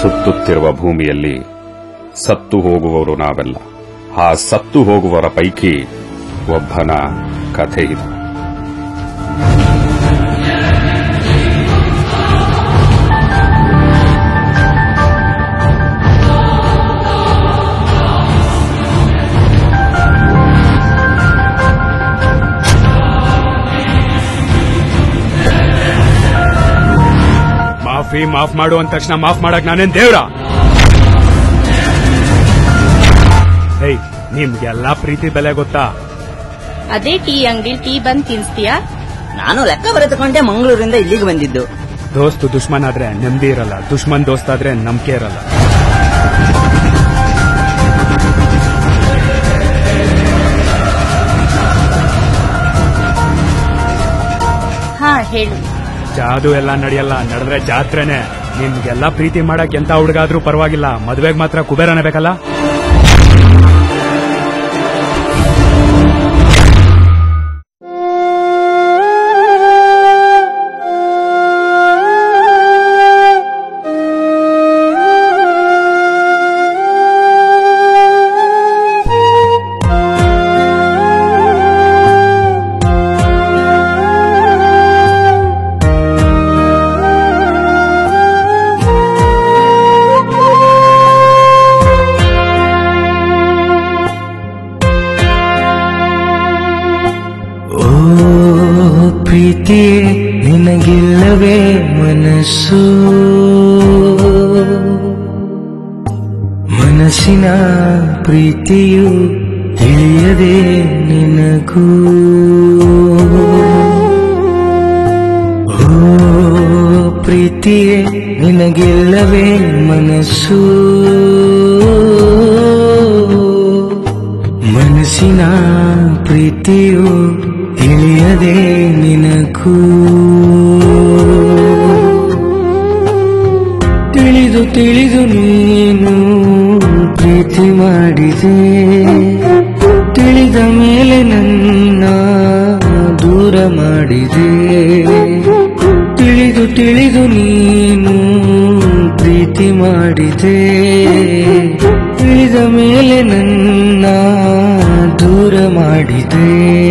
ಸುತ್ತುತ್ತಿರುವ ಭೂಮಿಯಲ್ಲಿ ಸತ್ತು ಹೋಗುವವರು ನಾವೆಲ್ಲ. ಆ ಸತ್ತು ಹೋಗುವವರ ಪೈಕಿ ಒಬ್ಬನ ಕಥೆ ಇದು. ಮಾಫ್ ಮಾಡು ಅಂದ ತಕ್ಷಣ ಮಾಫ್ ಮಾಡಕ್ ನಾನೇನ್ ದೇವ್ರ? ನಿಮ್ಗೆಲ್ಲಾ ಪ್ರೀತಿ ಬೆಲೆ ಗೊತ್ತಾ? ಅದೇ ಟೀ ಅಂಗಡಿ ಟೀ ಬಂದ್ ತಿನ್ಸ್ತೀಯಾ? ನಾನು ಲೆಕ್ಕ ಬರೆದುಕೊಂಡೆ ಮಂಗಳೂರಿಂದ ಇಲ್ಲಿಗೆ ಬಂದಿದ್ದು. ದೋಸ್ತು ದುಶ್ಮನ್ ಆದ್ರೆ ನೆಮ್ಮದಿ ಇರಲ್ಲ, ದುಶ್ಮನ್ ದೋಸ್ತ್ ಆದ್ರೆ ನಂಬಿಕೆ ಇರಲ್ಲ. ಹಾ ಹೇಳು. ಜಾದು ಎಲ್ಲ ನಡೆಯಲ್ಲ, ನಡೆದ್ರೆ ಜಾತ್ರೆನೆ. ನಿಮ್ಗೆಲ್ಲಾ ಪ್ರೀತಿ ಮಾಡಕ್ ಎಂತ ಹುಡುಗಾದ್ರೂ ಪರವಾಗಿಲ್ಲ, ಮದ್ವೆಗ್ ಮಾತ್ರ ಕುಬೇರನೇ ಬೇಕಲ್ಲ. ಪ್ರೀತಿ ನಿನಗಿಲ್ಲವೇ ಮನಸ್ಸು, ಮನಸ್ಸಿನ ಪ್ರೀತಿಯು ತಿಳಿಯದೆ ನಿನಗೂ. ಓ ಪ್ರೀತಿಯೇ ನಿನಗಿಲ್ಲವೇ ಮನಸ್ಸು, ಮನಸ್ಸಿನ ಪ್ರೀತಿಯು ತಿಳಿಯದೆ ನಿನಗೂ. ತಿಳಿದು ತಿಳಿದು ನೀನು ಪ್ರೀತಿ ಮಾಡಿದೆ, ತಿಳಿದ ಮೇಲೆ ನನ್ನ ದೂರ ಮಾಡಿದೆ. ತಿಳಿದು ತಿಳಿದು ನೀನು ಪ್ರೀತಿ ಮಾಡಿದೆ, ತಿಳಿದ ಮೇಲೆ ನನ್ನ ದೂರ ಮಾಡಿದೆ.